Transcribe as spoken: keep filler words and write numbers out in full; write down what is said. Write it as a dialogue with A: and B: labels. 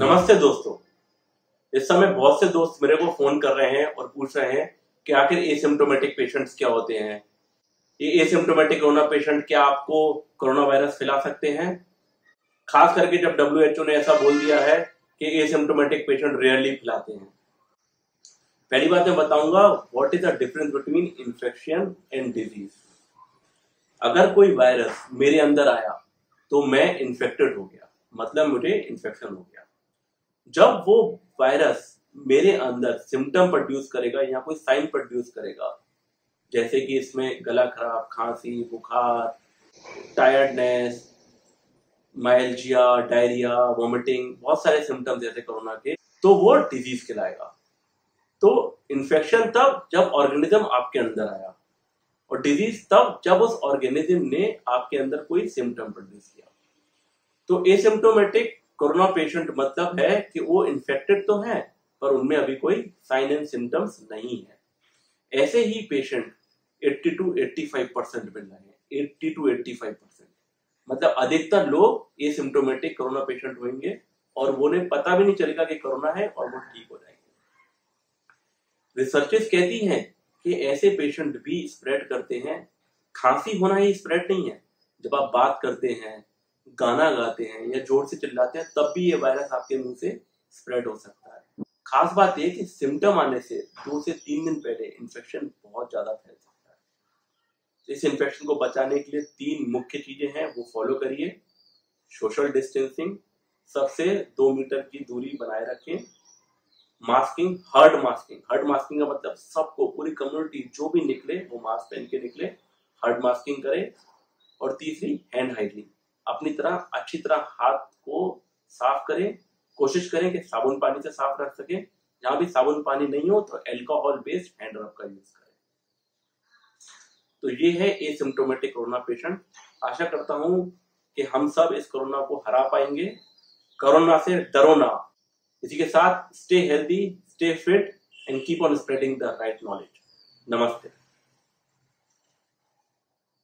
A: नमस्ते दोस्तों। इस समय बहुत से दोस्त मेरे को फोन कर रहे हैं और पूछ रहे हैं कि आखिर एसिम्प्टोमेटिक पेशेंट्स क्या होते हैं। ये एसिम्प्टोमेटिक कोरोना पेशेंट क्या आपको कोरोना वायरस फैला सकते हैं? खास करके जब डब्ल्यू एच ओ ने ऐसा बोल दिया है कि एसिम्प्टोमेटिक पेशेंट रेयरली फैलाते हैं। पहली बात मैं बताऊंगा what is the difference between infection and disease. अगर कोई वायरस मेरे अंदर आया तो मैं इन्फेक्टेड हो गया, मतलब मुझे इन्फेक्शन हो गया। जब वो वायरस मेरे अंदर सिम्टम प्रोड्यूस करेगा या कोई साइन प्रोड्यूस करेगा, जैसे कि इसमें गला खराब, खांसी, बुखार, टायर्डनेस, माइल्जिया, डायरिया, वोमिटिंग, बहुत सारे सिम्टम्स जैसे कोरोना के, तो वो डिजीज कहलाएगा। तो इन्फेक्शन तब जब ऑर्गेनिज्म आपके अंदर आया, और डिजीज तब जब उस ऑर्गेनिज्म ने आपके अंदर कोई सिम्टम प्रोड्यूस किया। तो एसिम्प्टोमेटिक कोरोना पेशेंट मतलब है कि वो इन्फेक्टेड तो है पर उनमें अभी कोई साइन एंड सिम्टम्स नहीं है। ऐसे ही पेशेंट अस्सी टू पचासी परसेंट मिल रहे हैं, अस्सी टू पचासी परसेंट, मतलब अधिकतर लोग एसिम्प्टोमेटिक कोरोना पेशेंट होंगे और वो उन्हें पता भी नहीं चलेगा कि कोरोना है और वो ठीक हो जाएंगे। रिसर्चेस कहती हैं कि ऐसे पेशेंट भी स्प्रेड करते हैं। खांसी होना ही स्प्रेड नहीं है, जब आप बात करते हैं, गाना गाते हैं या जोर से चिल्लाते हैं, तब भी ये वायरस आपके मुंह से स्प्रेड हो सकता है। खास बात यह कि सिम्टम आने से दो से तीन दिन पहले इन्फेक्शन बहुत ज्यादा फैल सकता है। इस इन्फेक्शन को बचाने के लिए तीन मुख्य चीजें हैं, वो फॉलो करिए। सोशल डिस्टेंसिंग, सबसे दो मीटर की दूरी बनाए रखें। Masking, herd masking, herd masking का मतलब सबको, पूरी कम्युनिटी जो भी निकले वो मास्क पहन के निकले, हर्ड मास्किंग करें। और तीसरी हैंड हाइजीन, अपनी तरह अच्छी तरह हाथ को साफ करें। कोशिश करें कि साबुन पानी से साफ रख सकें। जहां भी साबुन पानी नहीं हो तो अल्कोहल बेस्ड हैंड रब का यूज करें। तो ये है एसिम्प्टोमेटिक कोरोना पेशेंट। आशा करता हूं कि हम सब इस कोरोना को हरा पाएंगे। कोरोना से डरो ना। इसी के साथ stay healthy, stay fit and keep on spreading the right knowledge. नमस्ते।